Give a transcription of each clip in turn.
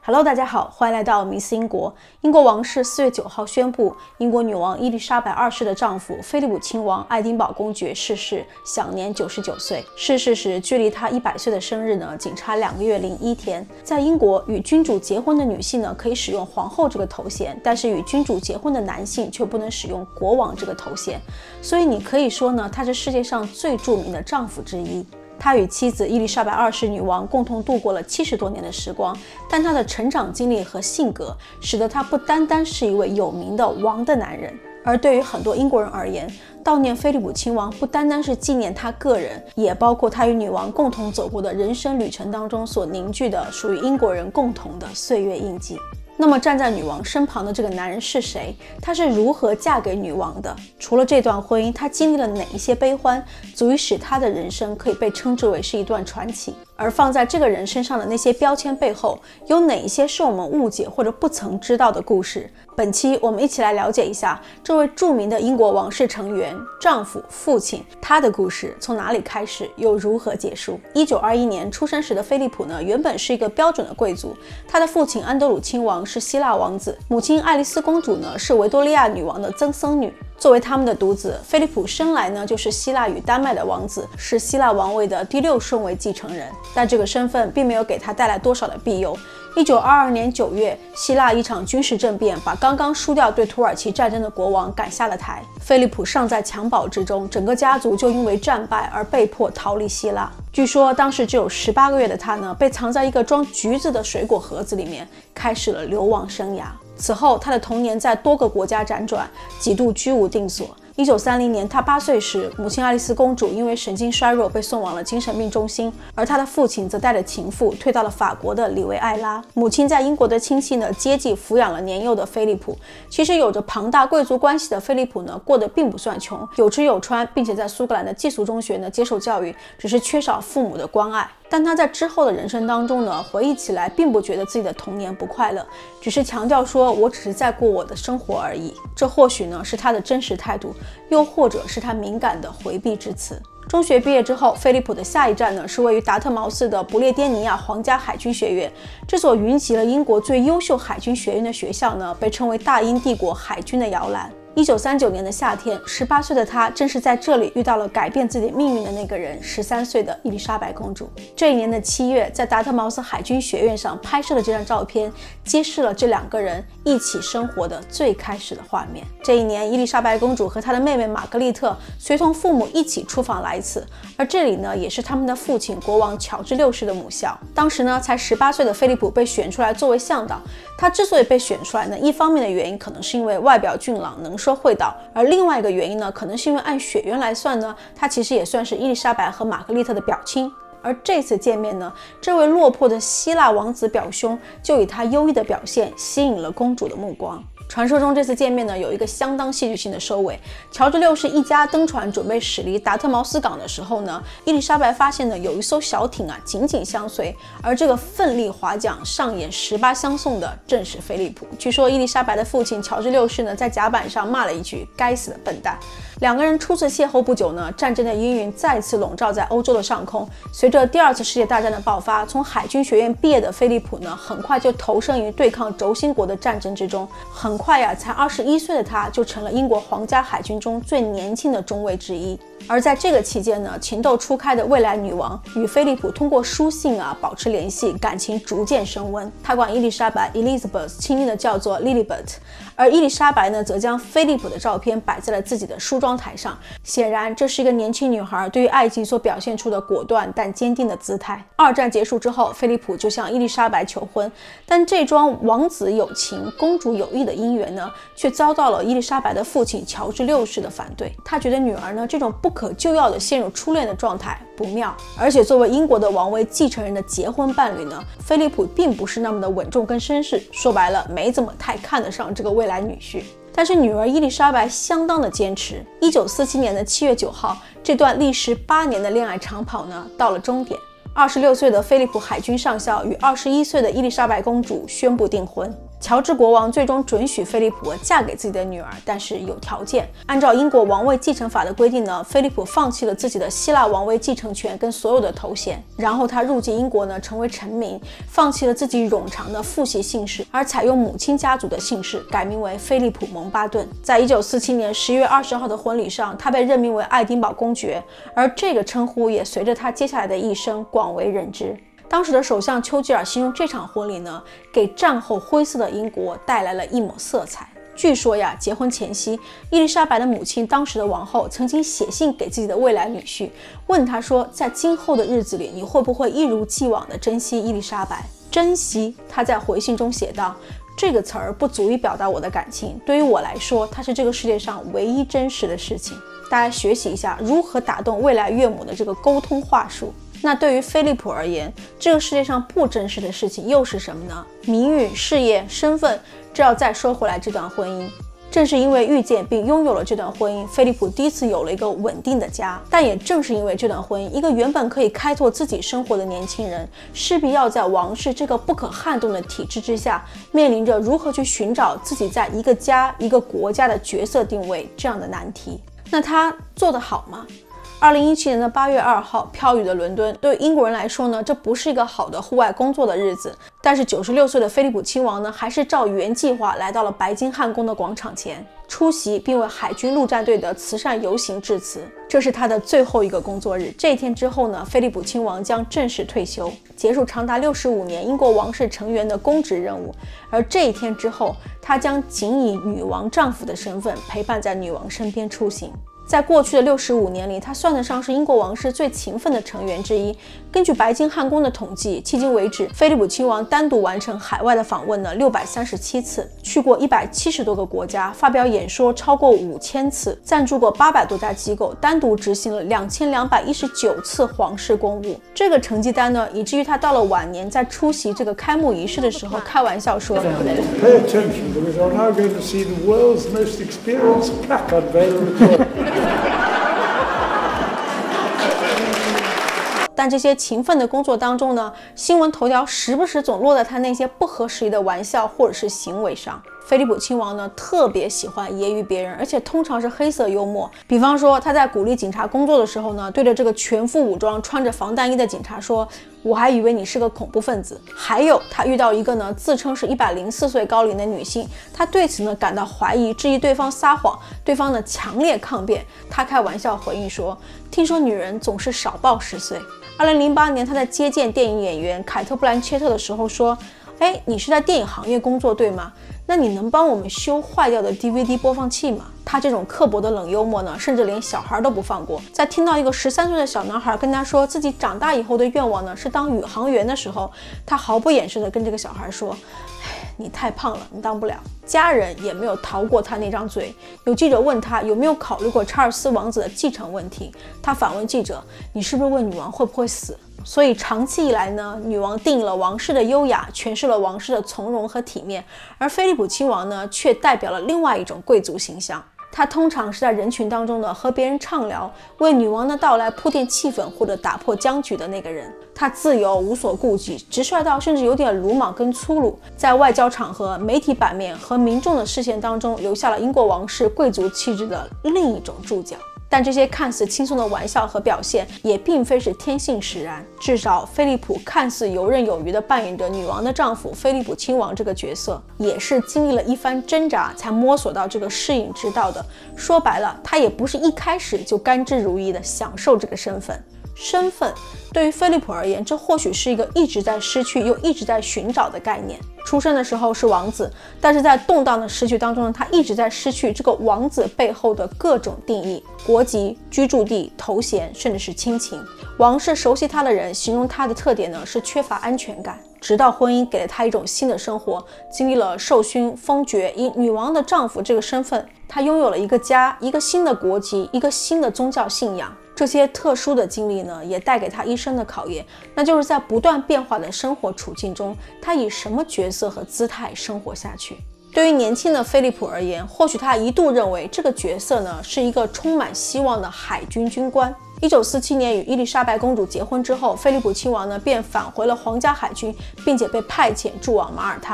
Hello， 大家好，欢迎来到迷思英国。英国王室4月9号宣布，英国女王伊丽莎白二世的丈夫菲利普亲王爱丁堡公爵逝世，享年99岁。逝世时，距离他100岁的生日呢，仅差2个月01天。在英国，与君主结婚的女性呢，可以使用皇后这个头衔，但是与君主结婚的男性却不能使用国王这个头衔。所以你可以说呢，他是世界上最著名的丈夫之一。他与妻子伊丽莎白二世女王共同度过了70多年的时光，但他的成长经历和性格使得他不单单是一位有名的王的男人。而对于很多英国人而言，悼念菲利普亲王不单单是纪念他个人，也包括他与女王共同走过的人生旅程当中所凝聚的属于英国人共同的岁月印记。那么站在女王身旁的这个男人是谁？他是如何嫁给女王的？除了这段婚姻，他经历了哪一些悲欢，足以使他的人生可以被称之为是一段传奇？而放在这个人身上的那些标签背后，有哪一些是我们误解或者不曾知道的故事？本期我们一起来了解一下这位著名的英国王室成员、丈夫、父亲，他的故事从哪里开始，又如何结束？1921年出生时的菲利普呢，原本是一个标准的贵族，他的父亲安德鲁亲王是希腊王子，母亲爱丽丝公主呢是维多利亚女王的曾孙女。作为他们的独子，菲利普生来呢就是希腊与丹麦的王子，是希腊王位的第6顺位继承人。但这个身份并没有给他带来多少的庇佑。1922年9月，希腊一场军事政变把刚刚输掉对土耳其战争的国王赶下了台。菲利普尚在襁褓之中，整个家族就因为战败而被迫逃离希腊。据说当时只有18个月的他呢，被藏在一个装橘子的水果盒子里面，开始了流亡生涯。此后，他的童年在多个国家辗转，几度居无定所。1930年，他8岁时，母亲爱丽丝公主因为神经衰弱被送往了精神病中心，而他的父亲则带着情妇退到了法国的里维埃拉。母亲在英国的亲戚呢，接济抚养了年幼的菲利普。其实有着庞大贵族关系的菲利普呢，过得并不算穷，有吃有穿，并且在苏格兰的寄宿中学呢接受教育，只是缺少父母的关爱。但他在之后的人生当中呢，回忆起来并不觉得自己的童年不快乐，只是强调说我只是在过我的生活而已。这或许呢是他的真实态度，又或者是他敏感的回避之词。中学毕业之后，菲利普的下一站呢是位于达特茅斯的不列颠尼亚皇家海军学院。这所云集了英国最优秀海军学院的学校呢，被称为大英帝国海军的摇篮。1939年的夏天，18岁的他正是在这里遇到了改变自己命运的那个人，13岁的伊丽莎白公主。这一年的7月，在达特茅斯海军学院上拍摄的这张照片，揭示了这2个人一起生活的最开始的画面。这一年，伊丽莎白公主和她的妹妹玛格丽特随同父母一起出访莱茨，而这里呢，也是他们的父亲国王乔治6世的母校。当时呢，才18岁的菲利普被选出来作为向导。他之所以被选出来呢，一方面的原因可能是因为外表俊朗，能说会道，而另外一个原因呢，可能是因为按血缘来算呢，他其实也算是伊丽莎白和玛格丽特的表亲。而这次见面呢，这位落魄的希腊王子表兄就以他优异的表现吸引了公主的目光。传说中这次见面呢，有一个相当戏剧性的收尾。乔治6世一家登船准备驶离达特茅斯港的时候呢，伊丽莎白发现呢有一艘小艇紧紧相随，而这个奋力划桨上演18相送的正是菲利普。据说伊丽莎白的父亲乔治6世呢，在甲板上骂了一句“该死的笨蛋”。2个人初次邂逅不久呢，战争的阴云再次笼罩在欧洲的上空。随着第2次世界大战的爆发，从海军学院毕业的菲利普呢，很快就投身于对抗轴心国的战争之中。很快才21岁的他就成了英国皇家海军中最年轻的中尉之一。而在这个期间呢，情窦初开的未来女王与菲利普通过书信保持联系，感情逐渐升温。他管伊丽莎白 Elizabeth 亲昵的叫做 Lilibet， 而伊丽莎白呢，则将菲利普的照片摆在了自己的梳妆台上。显然，这是一个年轻女孩对于爱情所表现出的果断但坚定的姿态。2战结束之后，菲利普就向伊丽莎白求婚，但这桩王子有情公主有意的姻缘呢，却遭到了伊丽莎白的父亲乔治6世的反对。他觉得女儿呢，这种不可救药的陷入初恋的状态不妙，而且作为英国的王位继承人的结婚伴侣呢，菲利普并不是那么的稳重跟绅士，说白了没怎么太看得上这个未来女婿。但是女儿伊丽莎白相当的坚持。1947年的7月9号，这段历时8年的恋爱长跑呢，到了终点。26岁的菲利普海军上校与21岁的伊丽莎白公主宣布订婚。 乔治国王最终准许菲利普嫁给自己的女儿，但是有条件。按照英国王位继承法的规定呢，菲利普放弃了自己的希腊王位继承权跟所有的头衔，然后他入籍英国呢，成为臣民，放弃了自己冗长的父系姓氏，而采用母亲家族的姓氏，改名为菲利普·蒙巴顿。在1947年10月20号的婚礼上，他被任命为爱丁堡公爵，而这个称呼也随着他接下来的一生广为人知。当时的首相丘吉尔形容这场婚礼呢，给战后灰色的英国带来了一抹色彩。据说呀，结婚前夕，伊丽莎白的母亲，当时的王后，曾经写信给自己的未来女婿，问他说，在今后的日子里，你会不会一如既往地珍惜伊丽莎白？珍惜，他在回信中写道，这个词儿不足以表达我的感情，对于我来说，它是这个世界上唯一真实的事情。大家学习一下如何打动未来岳母的这个沟通话术。那对于菲利普而言，这个世界上不真实的事情又是什么呢？名誉、事业、身份。这要再说回来，这段婚姻正是因为遇见并拥有了这段婚姻，菲利普第一次有了一个稳定的家。但也正是因为这段婚姻，一个原本可以开拓自己生活的年轻人，势必要在王室这个不可撼动的体制之下，面临着如何去寻找自己在一个家、一个国家的角色定位这样的难题。那他做得好吗？2017年的8月2号，飘雨的伦敦对英国人来说呢，这不是一个好的户外工作的日子。但是96岁的菲利普亲王呢，还是照原计划来到了白金汉宫的广场前，出席并为海军陆战队的慈善游行致辞。这是他的最后一个工作日。这一天之后呢，菲利普亲王将正式退休，结束长达65年英国王室成员的公职任务。而这一天之后，他将仅以女王丈夫的身份陪伴在女王身边出行。在过去的65年里，他算得上是英国王室最勤奋的成员之一。根据白金汉宫的统计，迄今为止，菲利普亲王单独完成海外的访问呢637次，去过170多个国家，发表演说超过5000次，赞助过800多家机构，单独执行了2219次皇室公务。这个成绩单呢，以至于他到了晚年，在出席这个开幕仪式的时候，开玩笑说 Pay attention because I'm now going to see the world's most experienced plaque unveiled. 但这些勤奋的工作当中呢，新闻头条时不时总落在他那些不合时宜的玩笑或者是行为上。菲利普亲王呢，特别喜欢揶揄别人，而且通常是黑色幽默。比方说，他在鼓励警察工作的时候呢，对着这个全副武装、穿着防弹衣的警察说：“我还以为你是个恐怖分子。”还有，他遇到一个呢，自称是104岁高龄的女性，他对此呢感到怀疑，质疑对方撒谎，对方呢强烈抗辩。他开玩笑回应说：“听说女人总是少报10岁。”2008年，他在接见电影演员凯特·布兰切特的时候说：“哎，你是在电影行业工作对吗？那你能帮我们修坏掉的 DVD 播放器吗？”他这种刻薄的冷幽默呢，甚至连小孩都不放过。在听到一个13岁的小男孩跟他说自己长大以后的愿望呢是当宇航员的时候，他毫不掩饰地跟这个小孩说：“你太胖了，你当不了。”家人也没有逃过他那张嘴。有记者问他有没有考虑过查尔斯王子的继承问题，他反问记者：“你是不是问女王会不会死？”所以长期以来呢，女王定义了王室的优雅，诠释了王室的从容和体面，而菲利普亲王呢，却代表了另外一种贵族形象。他通常是在人群当中呢和别人畅聊，为女王的到来铺垫气氛或者打破僵局的那个人。他自由无所顾忌，直率到甚至有点鲁莽跟粗鲁，在外交场合、媒体版面和民众的视线当中，留下了英国王室贵族气质的另一种注脚。但这些看似轻松的玩笑和表现，也并非是天性使然。至少，菲利普看似游刃有余地扮演着女王的丈夫菲利普亲王这个角色，也是经历了一番挣扎才摸索到这个适应之道的。说白了，他也不是一开始就甘之如饴地享受这个身份。身份对于菲利普而言，这或许是一个一直在失去又一直在寻找的概念。出生的时候是王子，但是在动荡的时局当中呢，他一直在失去这个王子背后的各种定义：国籍、居住地、头衔，甚至是亲情。王室熟悉他的人形容他的特点呢是缺乏安全感。直到婚姻给了他一种新的生活，经历了授勋、封爵，以女王的丈夫这个身份，他拥有了一个家、一个新的国籍、一个新的宗教信仰。这些特殊的经历呢，也带给他一生的考验，那就是在不断变化的生活处境中，他以什么角色和姿态生活下去。对于年轻的菲利普而言，或许他一度认为这个角色呢是一个充满希望的海军军官。1947年与伊丽莎白公主结婚之后，菲利普亲王呢便返回了皇家海军，并且被派遣驻往马耳他。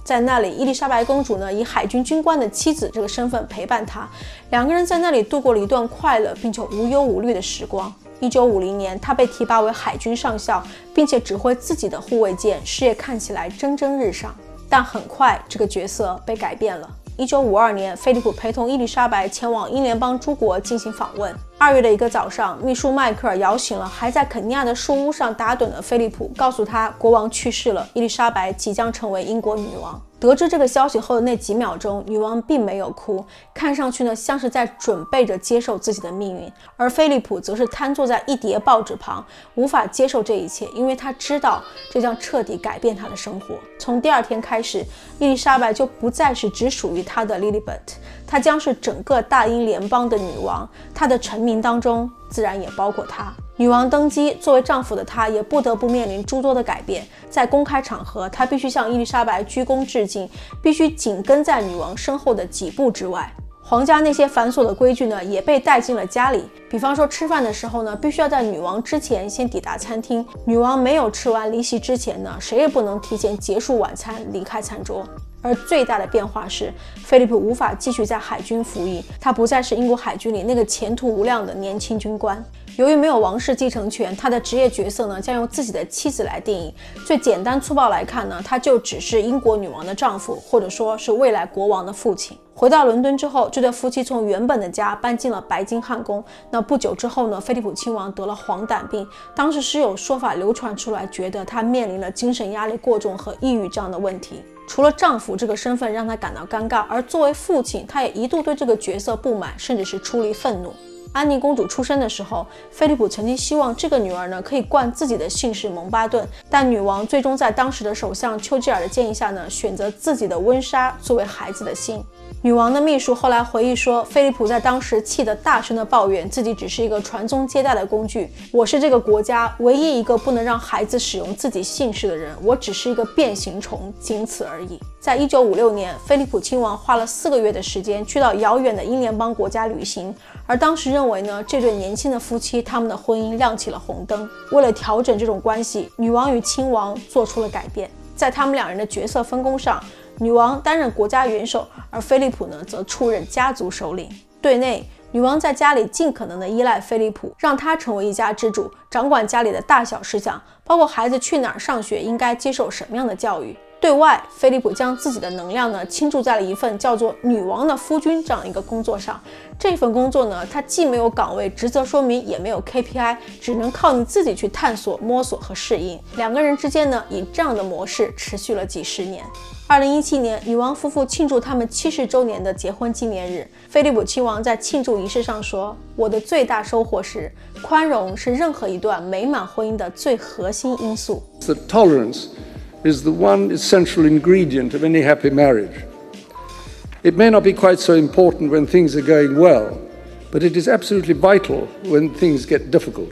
在那里，伊丽莎白公主呢以海军军官的妻子这个身份陪伴他，两个人在那里度过了一段快乐并且无忧无虑的时光。1950年，他被提拔为海军上校，并且指挥自己的护卫舰，事业看起来蒸蒸日上。但很快，这个角色被改变了。1952年，菲利普陪同伊丽莎白前往英联邦诸国进行访问。2月的一个早上，秘书迈克尔摇醒了还在肯尼亚的树屋上打盹的菲利普，告诉他国王去世了，伊丽莎白即将成为英国女王。得知这个消息后的那几秒钟，女王并没有哭，看上去呢像是在准备着接受自己的命运，而菲利普则是瘫坐在一叠报纸旁，无法接受这一切，因为他知道这将彻底改变他的生活。从第2天开始，伊丽莎白就不再是只属于他的 Lilibet， 她将是整个大英联邦的女王，她的臣民当中自然也包括她。女王登基，作为丈夫的她也不得不面临诸多的改变。在公开场合，她必须向伊丽莎白鞠躬致敬，必须紧跟在女王身后的几步之外。皇家那些繁琐的规矩呢，也被带进了家里。比方说吃饭的时候呢，必须要在女王之前先抵达餐厅。女王没有吃完离席之前呢，谁也不能提前结束晚餐离开餐桌。而最大的变化是，菲利普无法继续在海军服役，他不再是英国海军里那个前途无量的年轻军官。由于没有王室继承权，他的职业角色呢将由自己的妻子来定义。最简单粗暴来看呢，他就只是英国女王的丈夫，或者说是未来国王的父亲。回到伦敦之后，这对夫妻从原本的家搬进了白金汉宫。那不久之后呢，菲利普亲王得了黄疸病，当时是有说法流传出来，觉得他面临了精神压力过重和抑郁这样的问题。除了丈夫这个身份让他感到尴尬，而作为父亲，他也一度对这个角色不满，甚至是出离愤怒。安妮公主出生的时候，菲利普曾经希望这个女儿呢可以冠自己的姓氏蒙巴顿，但女王最终在当时的首相丘吉尔的建议下呢，选择自己的温莎作为孩子的姓。女王的秘书后来回忆说，菲利普在当时气得大声地抱怨自己只是一个传宗接代的工具，我是这个国家唯一一个不能让孩子使用自己姓氏的人，我只是一个变形虫，仅此而已。在1956年，菲利普亲王花了4个月的时间去到遥远的英联邦国家旅行，而当时认为呢，这对年轻的夫妻他们的婚姻亮起了红灯。为了调整这种关系，女王与亲王做出了改变。在他们两人的角色分工上，女王担任国家元首，而菲利普呢则出任家族首领。对内，女王在家里尽可能的依赖菲利普，让他成为一家之主，掌管家里的大小事项，包括孩子去哪儿上学，应该接受什么样的教育。对外，菲利普将自己的能量呢倾注在了一份叫做女王的夫君这样一个工作上。这份工作呢，它既没有岗位职责说明，也没有 KPI， 只能靠你自己去探索、摸索和适应。两个人之间呢，以这样的模式持续了几十年。2017年，女王夫妇庆祝他们70周年的结婚纪念日。菲利普亲王在庆祝仪式上说：“我的最大收获是，宽容是任何一段美满婚姻的最核心因素。” The tolerance is the one essential ingredient of any happy marriage. It may not be quite so important when things are going well, but it is absolutely vital when things get difficult.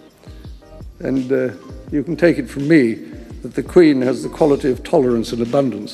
And you can take it from me that the Queen has the quality of tolerance and abundance.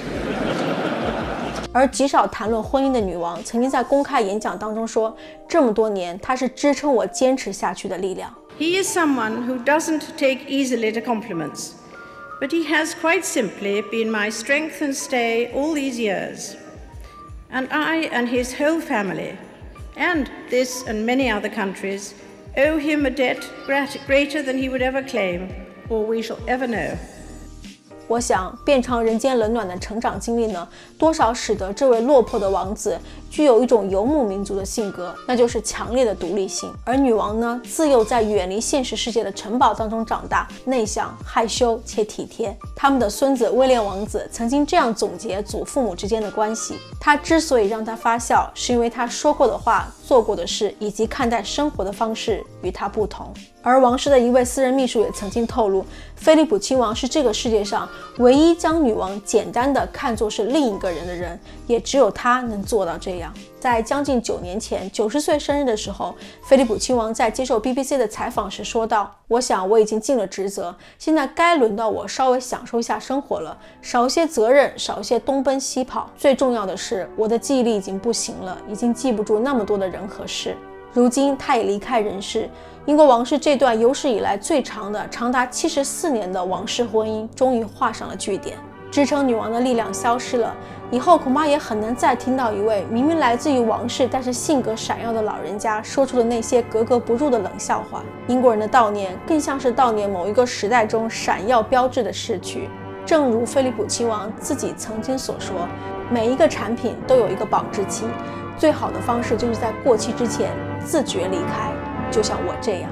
而极少谈论婚姻的女王曾经在公开演讲当中说，这么多年她是支撑我坚持下去的力量。 He is someone who doesn't take easily to compliments, but he has quite simply been my strength and stay all these years. And I and his whole family, and this and many other countries, owe him a debt greater than he would ever claim, or we shall ever know. 我想，遍尝人间冷暖的成长经历呢，多少使得这位落魄的王子具有一种游牧民族的性格，那就是强烈的独立性。而女王呢，自幼在远离现实世界的城堡当中长大，内向、害羞且体贴。他们的孙子威廉王子曾经这样总结祖父母之间的关系：他之所以让他发笑，是因为他说过的话、做过的事以及看待生活的方式与他不同。而王室的一位私人秘书也曾经透露，菲利普亲王是这个世界上唯一将女王简单的看作是另一个人的人，也只有他能做到这样。在将近9年前，90岁生日的时候，菲利普亲王在接受 BBC 的采访时说道：“我想我已经尽了职责，现在该轮到我稍微享受一下生活了，少一些责任，少一些东奔西跑。最重要的是，我的记忆力已经不行了，已经记不住那么多的人和事。”如今他也离开人世，英国王室这段有史以来最长的长达74年的王室婚姻终于画上了句点。 支撑女王的力量消失了，以后恐怕也很难再听到一位明明来自于王室，但是性格闪耀的老人家说出的那些格格不入的冷笑话。英国人的悼念更像是悼念某一个时代中闪耀标志的逝去。正如菲利普亲王自己曾经所说，每一个产品都有一个保质期，最好的方式就是在过期之前自觉离开，就像我这样。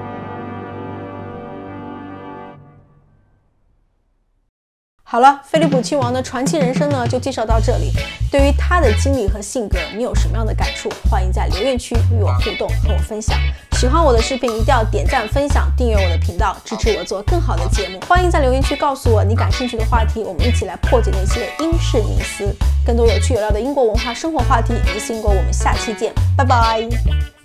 好了，菲利普亲王的传奇人生呢，就介绍到这里。对于他的经历和性格，你有什么样的感触？欢迎在留言区与我互动，和我分享。喜欢我的视频，一定要点赞、分享、订阅我的频道，支持我做更好的节目。欢迎在留言区告诉我你感兴趣的话题，我们一起来破解那些英式迷思。更多有趣有料的英国文化生活话题，迷思英国，我们下期见，拜拜。